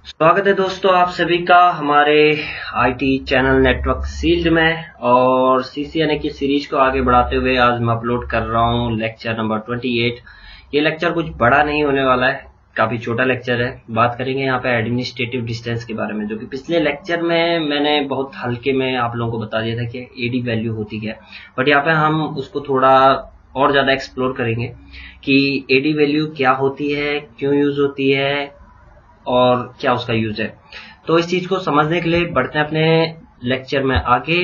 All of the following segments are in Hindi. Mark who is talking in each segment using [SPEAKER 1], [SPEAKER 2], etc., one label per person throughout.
[SPEAKER 1] स्वागत है दोस्तों आप सभी का हमारे आईटी चैनल नेटवर्क सील्ड में। और सीसीएनए की सीरीज को आगे बढ़ाते हुए आज मैं अपलोड कर रहा हूं लेक्चर नंबर 28। ये लेक्चर कुछ बड़ा नहीं होने वाला है, काफी छोटा लेक्चर है। बात करेंगे यहाँ पे एडमिनिस्ट्रेटिव डिस्टेंस के बारे में, जो कि पिछले लेक्चर में मैंने बहुत हल्के में आप लोगों को बता दिया था कि एडी वैल्यू होती क्या है। बट यहाँ पे हम उसको थोड़ा और ज्यादा एक्सप्लोर करेंगे कि एडी वैल्यू क्या होती है, क्यों यूज होती है और क्या उसका यूज है। तो इस चीज को समझने के लिए बढ़ते हैं अपने लेक्चर में आगे।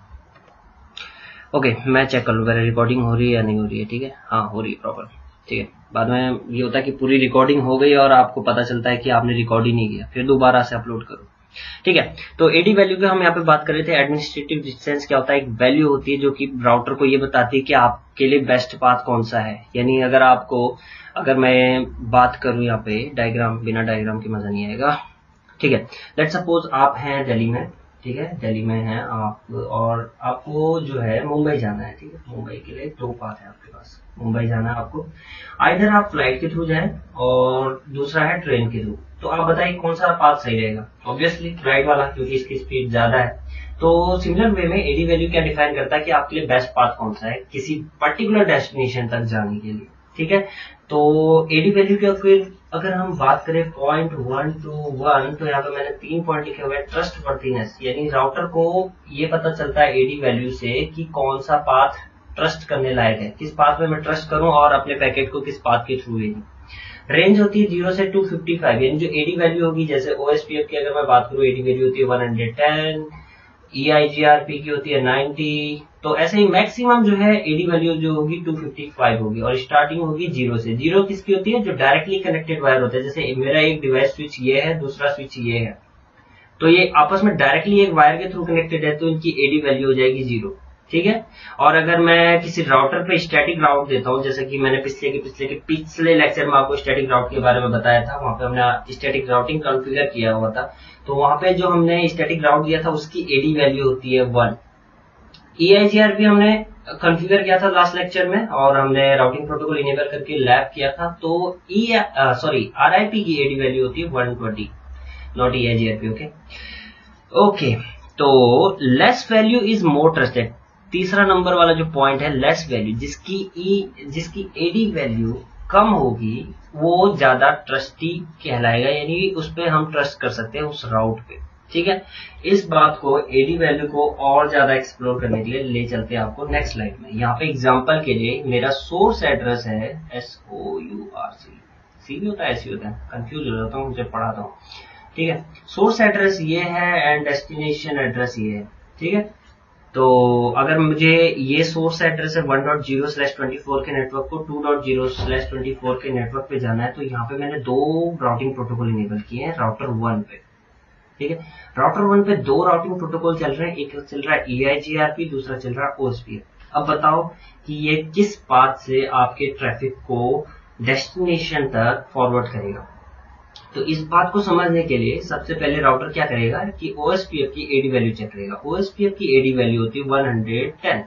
[SPEAKER 1] ओके, मैं चेक कर लूँ रिकॉर्डिंग हो रही है या नहीं हो रही है। ठीक है, हाँ हो रही है प्रॉपर। ठीक है, बाद में ये होता है कि पूरी रिकॉर्डिंग हो गई और आपको पता चलता है कि आपने रिकॉर्ड ही नहीं किया, फिर दोबारा से अपलोड करो। ठीक है, तो एडी वैल्यू की हम यहाँ पे बात कर रहे थे। एडमिनिस्ट्रेटिव डिस्टेंस क्या होता है? एक वैल्यू होती है जो कि राउटर को ये बताती है कि आपके लिए बेस्ट पाथ कौन सा है। यानी अगर मैं बात करूं यहाँ पे डायग्राम, बिना डायग्राम के मजा नहीं आएगा। ठीक है, लेट्स सपोज आप हैं दिल्ली में। ठीक है, दिल्ली में हैं आप और आपको जो है मुंबई जाना है। ठीक है, मुंबई के लिए दो पाथ है आपके पास। मुंबई जाना है आपको, आइधर आप फ्लाइट के थ्रू जाएं और दूसरा है ट्रेन के थ्रू। तो आप बताइए कौन सा पाथ सही रहेगा? ऑब्वियसली फ्लाइट वाला, क्योंकि इसकी स्पीड ज्यादा है। तो सिमिलर वे में एडी वैल्यू क्या डिफाइन करता है कि आपके लिए बेस्ट पाथ कौन सा है किसी पर्टिकुलर डेस्टिनेशन तक जाने के लिए। ठीक है, तो एडी वैल्यू का फिर अगर हम बात करें पॉइंट 1 to 1, तो यहाँ पे मैंने 3 पॉइंट लिखे हुए हैं। ट्रस्ट वर्दीनेस, यानी राउटर को ये पता चलता है एडी वैल्यू से कि कौन सा पाथ ट्रस्ट करने लायक है, किस पाथ में मैं ट्रस्ट करूं और अपने पैकेट को किस पाथ के थ्रू भेजूं। रेंज होती है 0 से 255, यानी जो एडी वैल्यू होगी, जैसे ओएसपीएफ की अगर मैं बात करूं, एडी वैल्यू होती है 110, ईआईजीआरपी की होती है 90। तो ऐसे ही मैक्सिमम जो है एडी वैल्यू जो होगी 255 होगी और स्टार्टिंग होगी 0 से। 0 किसकी होती है? जो डायरेक्टली कनेक्टेड वायर होता है। जैसे मेरा एक डिवाइस स्विच ये है, दूसरा स्विच ये है, तो ये आपस में डायरेक्टली एक वायर के थ्रू कनेक्टेड है, तो इनकी एडी वैल्यू हो जाएगी 0। ठीक है, और अगर मैं किसी राउटर पे स्टैटिक राउट देता हूं, जैसे कि मैंने पिछले लेक्चर में आपको स्टैटिक राउट के बारे में बताया था, वहां पे हमने स्टैटिक राउटिंग कॉन्फ़िगर किया हुआ था। तो वहां पे जो हमने स्टैटिक राउट दिया था उसकी एडी वैल्यू होती है 1। ईआईजीआरपी हमने कॉन्फ़िगर किया था लास्ट लेक्चर में और हमने राउटिंग प्रोटोकॉल इनेबल करके लैब किया था। तो आरआईपी की एडी वैल्यू होती है 120, नॉट ईआईजीआरपी। ओके, तो less value is more trusted. तीसरा नंबर वाला जो पॉइंट है, लेस वैल्यू, जिसकी एडी वैल्यू कम होगी वो ज्यादा ट्रस्टी कहलाएगा, यानी उस पे हम ट्रस्ट कर सकते हैं उस राउट पे। ठीक है, इस बात को एडी वैल्यू को और ज्यादा एक्सप्लोर करने के लिए ले चलते हैं आपको नेक्स्ट स्लाइड में। यहाँ पे एग्जांपल के लिए मेरा सोर्स एड्रेस है SOURC, सी भी होता है, ऐसी होता है, कंफ्यूज हो जाता हूँ जब पढ़ाता हूँ। ठीक है, सोर्स एड्रेस ये है एंड डेस्टिनेशन एड्रेस ये है। ठीक है, तो अगर मुझे ये सोर्स एड्रेस है 1.0/24 के नेटवर्क को 2.0/24 के नेटवर्क पे जाना है, तो यहाँ पे मैंने दो राउटिंग प्रोटोकॉल इनेबल किए हैं राउटर 1 पे। ठीक है, राउटर 1 पे दो राउटिंग प्रोटोकॉल चल रहे हैं, एक चल रहा है ईआईजीआरपी, दूसरा चल रहा है ओएसपीएफ। अब बताओ कि ये किस पाथ से आपके ट्रैफिक को डेस्टिनेशन तक फॉरवर्ड करेगा। तो इस बात को समझने के लिए सबसे पहले राउटर क्या करेगा कि ओएसपीएफ की एडी वैल्यू चेक करेगा। ओएसपीएफ की एडी वैल्यू होती है 110।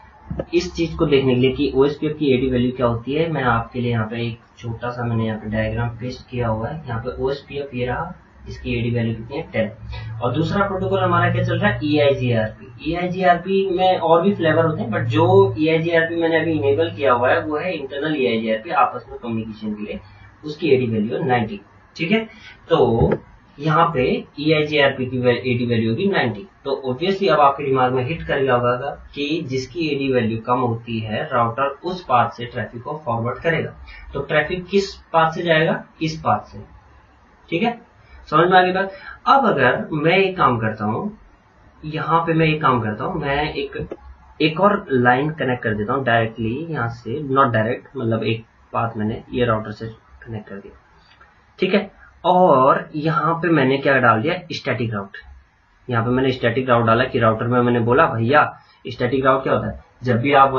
[SPEAKER 1] इस चीज को देखने के लिए कि ओएसपीएफ की एडी वैल्यू क्या होती है, मैं आपके लिए यहाँ पे एक छोटा सा मैंने यहाँ पे डायग्राम पेस्ट किया हुआ है। यहाँ पे ओएसपीएफ ये रहा, इसकी एडी वैल्यू कितनी है 10। और दूसरा प्रोटोकॉल हमारा क्या चल रहा है, ईआईजीआरपी। ईआईजीआरपी में और भी फ्लेवर होते हैं, बट जो ईआईजीआरपी मैंने अभी इनेबल किया हुआ है वो है इंटरनल ईआईजीआरपी, आपस में कम्युनिकेशन के लिए। उसकी एडी वैल्यू है 90। ठीक है, तो यहाँ पे ईआईजीआरपी की एडी वैल्यू होगी 90। तो ऑब्वियसली अब आपके दिमाग में हिट करेगा होगा कि जिसकी एडी वैल्यू कम होती है राउटर उस पाथ से ट्रैफिक को फॉरवर्ड करेगा। तो ट्रैफिक किस पाथ से जाएगा? इस पाथ से। ठीक है, समझ में आ गई बात। अब अगर मैं एक काम करता हूं, यहाँ पे मैं एक काम करता हूं, मैं एक और लाइन कनेक्ट कर देता हूं डायरेक्टली यहाँ से, नॉट डायरेक्ट, मतलब एक पाथ मैंने ये राउटर से कनेक्ट कर दिया। ठीक है, और यहाँ पे मैंने क्या डाल दिया, स्टैटिक राउट। यहाँ पे मैंने स्टैटिक राउट डाला कि राउटर में मैंने बोला भैया स्टैटिक राउट क्या होता है, जब भी आप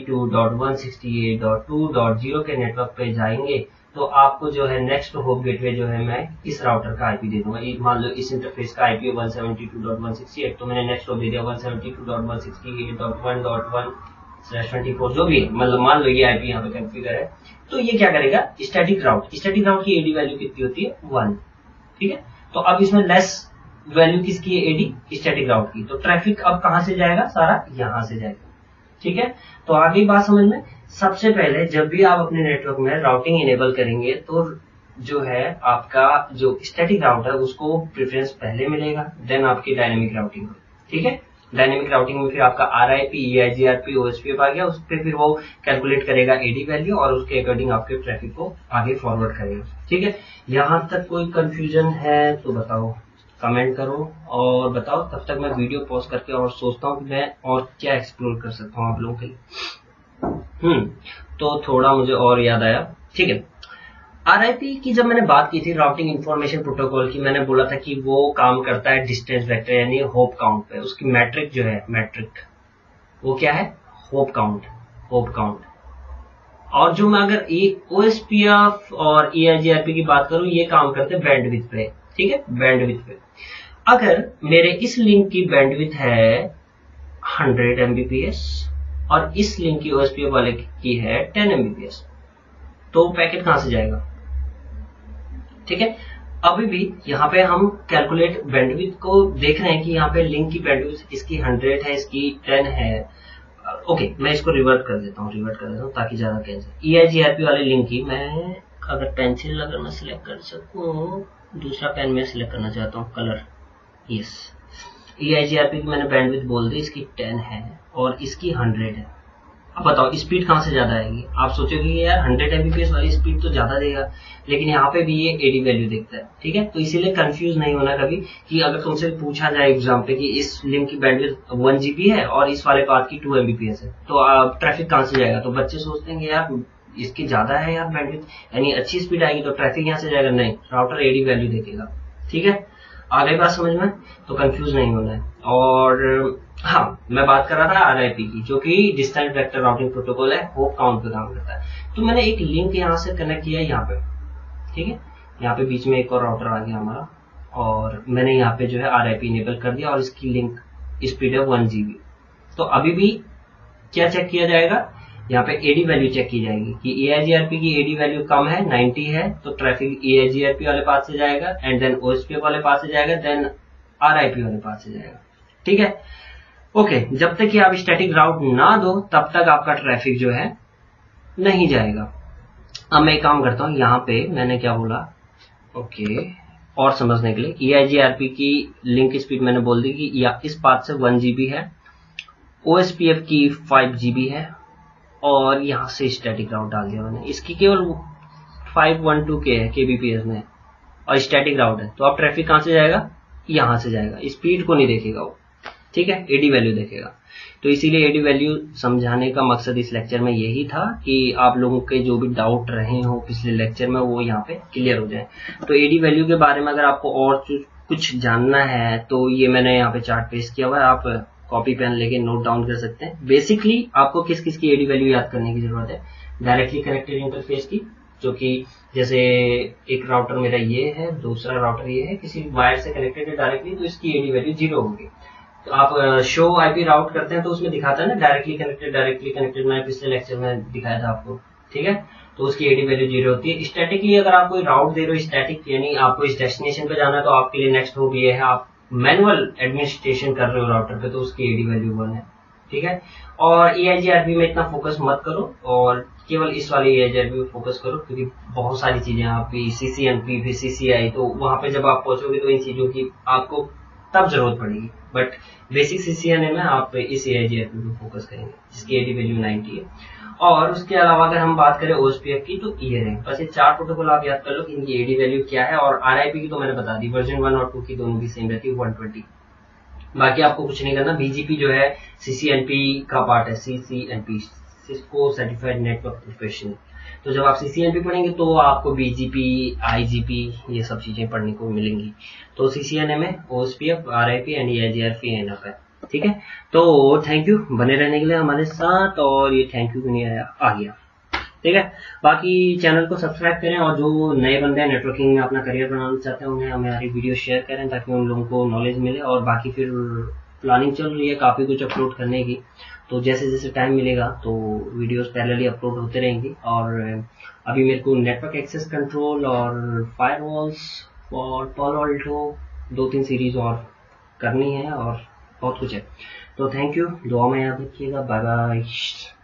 [SPEAKER 1] 192.168.2.0 के नेटवर्क पे जाएंगे तो आपको जो है नेक्स्ट होप गेटवे जो है मैं इस राउटर का आईपी दे दूंगा। मान लो इस इंटरफेस का आईपी 172.168, तो मैंने नेक्स्ट होप दे दिया 172.168.1.1/24, जो भी है, मतलब मान लो ये आईपी यहाँ पे कॉन्फ़िगर है। तो ये क्या करेगा, स्टैटिक राउट की एडी वैल्यू कितनी होती है 1। ठीक है, तो अब इसमें लेस वैल्यू किसकी है, एडी स्टैटिक राउट की। तो ट्रैफिक अब कहां से जाएगा, सारा यहां से जाएगा। ठीक है, तो आ गई बात समझ में। सबसे पहले जब भी आप अपने नेटवर्क में राउटिंग इनेबल करेंगे तो जो है आपका जो स्टैटिक राउट है उसको प्रेफरेंस पहले मिलेगा, देन आपकी डायनेमिक राउटिंग। ठीक है, डायनेमिक राउटिंग में फिर आपका RIP, EIGRP, OSPF आ गया, उस पर फिर वो कैलकुलेट करेगा एडी वैल्यू और उसके अकॉर्डिंग आपके ट्रैफिक को आगे फॉरवर्ड करेगा। ठीक है, यहां तक कोई कंफ्यूजन है तो बताओ, कमेंट करो और बताओ। तब तक मैं वीडियो पॉज करके और सोचता हूँ कि मैं और क्या एक्सप्लोर कर सकता हूँ आप लोगों के लिए। तो थोड़ा मुझे और याद आया। ठीक है, RIP की जब मैंने बात की थी, राउटिंग इंफॉर्मेशन प्रोटोकॉल की, मैंने बोला था कि वो काम करता है डिस्टेंस वेक्टर यानी होप काउंट पे। उसकी मैट्रिक जो है, मैट्रिक वो क्या है, होप काउंट, होप काउंट। और जो मैं अगर OSPF और EIGRP की बात करूं, ये काम करते हैं बैंडविड्थ पे। ठीक है, बैंडविड्थ पे। अगर मेरे इस लिंक की बैंडविड्थ है 100 Mbps और इस लिंक की OSPF वाले की है 10 Mbps, तो पैकेट कहां से जाएगा। ठीक है, अभी भी यहाँ पे हम कैलकुलेट बैंडविड्थ को देख रहे हैं कि यहाँ पे लिंक की बैंडविड्थ इसकी 100 है, इसकी 10 है। ओके, मैं इसको रिवर्ट कर देता हूँ ताकि ज्यादा कैंसिल। EIGRP वाले लिंक की मैं अगर पेंसिल अगर मैं सिलेक्ट कर सकूं, दूसरा पेन में सिलेक्ट करना चाहता हूँ, कलर, यस। EIGRP की मैंने बैंडविड्थ बोल दी, इसकी 10 है और इसकी 100 है। अब बताओ स्पीड कहां से ज्यादा आएगी। आप सोचोगे कि यार 100 Mbps वाली स्पीड तो ज्यादा देगा, लेकिन यहाँ पे भी ये एडी वैल्यू देखता है। ठीक है, तो इसीलिए कंफ्यूज नहीं होना कभी कि अगर तुमसे पूछा जाए एग्जाम पे कि इस लिंक की बैंडविड्थ 1 GB है और इस वाले पाथ की 2 Mbps है, तो ट्रैफिक कहां से जाएगा। तो बच्चे सोचते हैं यार इसकी ज्यादा है यार बैंडविड्थ, यानी अच्छी स्पीड आएगी तो ट्रैफिक यहाँ से जाएगा। नहीं, राउटर एडी वैल्यू देखेगा। ठीक है, आ गई बात समझ में, तो कंफ्यूज नहीं होना है। और हाँ, मैं बात कर रहा था RIP की, जो कि डिस्टेंस वेक्टर राउटिंग प्रोटोकॉल है, होप काउंट पे काम करता है। तो मैंने एक लिंक यहाँ से कनेक्ट किया यहाँ पे। ठीक है, यहाँ पे बीच में एक और राउटर आ गया हमारा और मैंने यहाँ पे जो है RIP इनेबल कर दिया और इसकी लिंक स्पीड है 1 GB। तो अभी भी क्या चेक किया जाएगा, यहाँ पे एडी वैल्यू चेक की जाएगी कि EIGRP की एडी वैल्यू कम है, 90 है, तो ट्रैफिक EIGRP वाले पाथ से जाएगा एंड देन OSPF वाले पाथ से जाएगा, देन RIP वाले पाथ से जाएगा। ठीक है, ओके, जब तक कि आप स्टैटिक राउट ना दो तब तक आपका ट्रैफिक जो है नहीं जाएगा। अब मैं एक काम करता हूं, यहाँ पे मैंने क्या बोला, ओके, और समझने के लिए EIGRP की लिंक स्पीड मैंने बोल दी कि या इस पाथ से 1 GB है, OSPF की 5 GB है और यहाँ से स्टैटिक राउट डाल दिया मैंने। इसकी केवल 512 K है, kbps में, और स्टैटिक राउट है। तो अब ट्रैफिक कहां से जाएगा, यहां से जाएगा, स्पीड को नहीं देखेगा वो। ठीक है, एडी वैल्यू देखेगा। तो इसीलिए एडी वैल्यू समझाने का मकसद इस लेक्चर में यही था कि आप लोगों के जो भी डाउट रहे हो पिछले लेक्चर में वो यहाँ पे क्लियर हो जाए। तो एडी वैल्यू के बारे में अगर आपको और कुछ जानना है तो ये मैंने यहाँ पे चार्ट पेस्ट किया हुआ है, आप कॉपी पेन लेके नोट डाउन कर सकते हैं। बेसिकली आपको किस किस की एडी वैल्यू याद करने की जरूरत है, डायरेक्टली कनेक्टेड इंटरफेस की, जो कि जैसे एक राउटर मेरा ये है, दूसरा राउटर ये है, किसी वायर से कनेक्टेड है डायरेक्टली, तो इसकी एडी वैल्यू 0 होगी। तो आप शो IP राउट करते हैं तो उसमें दिखाता है ना डायरेक्टली कनेक्टेड, मैंने पिछले लेक्चर में दिखाया था आपको। ठीक है, तो उसकी एडी वैल्यू 0 होती है। स्टैटिकली अगर आप कोई राउट दे रहे हो स्टैटिक, यानी आपको इस डेस्टिनेशन पे जाना है, तो आपके लिए नेक्स्ट होप ये है, आप मैनुअल एडमिनिस्ट्रेशन कर रहे हो राउटर पे, तो उसकी एडी वैल्यू 1 है। ठीक है, और EIGRP में इतना फोकस मत करो और केवल इस वाले EIGRP पे फोकस करो, क्योंकि बहुत सारी चीजें आपकी CCNP भी CCI, तो वहां पे जब आप पहुंचोगे तो इन चीजों की आपको तब जरूरत पड़ेगी। बट बेसिक CCNA में आप इस EIGRP पे फोकस करेंगे जिसकी एडी वैल्यू 90 है। और उसके अलावा अगर हम बात करें OSPF की, तो ये है, बस ये 4 प्रोटोकॉल आप याद कर लो कि इनकी एडी वैल्यू क्या है। और RIP की तो मैंने बता दी, वर्जन 1 और 2 की दोनों की सेम रहती है, 120। बाकी आपको कुछ नहीं करना। BGP जो है CCNP का पार्ट है, CCNP, Cisco certified network professional. तो जब आप CCNP पढ़ेंगे तो आपको BGP, IGP ये सब चीजें पढ़ने को मिलेंगी। तो CCNA में OSPF, RIP and EIGRP enough है। ठीक है, तो थैंक यू बने रहने के लिए हमारे साथ, और ये थैंक यू नहीं आया, आ गया। ठीक है, बाकी चैनल को सब्सक्राइब करें, और जो नए बंदे हैं नेटवर्किंग में अपना करियर बनाना चाहते हैं उन्हें हमारी वीडियो शेयर करें ताकि उन लोगों को नॉलेज मिले। और बाकी फिर प्लानिंग चल रही है काफी कुछ अपलोड करने की, तो जैसे जैसे टाइम मिलेगा तो वीडियोस पैरेलली अपलोड होते रहेंगी। और अभी मेरे को नेटवर्क एक्सेस कंट्रोल और फायरवॉल्स और पालो अल्टो 2-3 सीरीज और करनी है और बहुत कुछ है। तो थैंक यू, दुआ में याद रखिएगा। Bye bye.